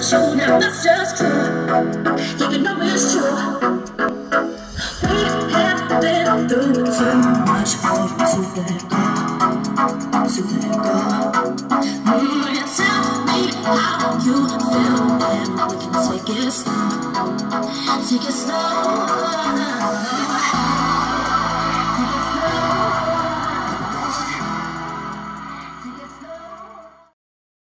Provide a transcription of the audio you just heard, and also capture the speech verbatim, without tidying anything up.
you now, that's just true. Yeah, you know it's true. We have been through too much for you to let go, to let go. Mm, and tell me how you feel, and we can take it slow, take it slow.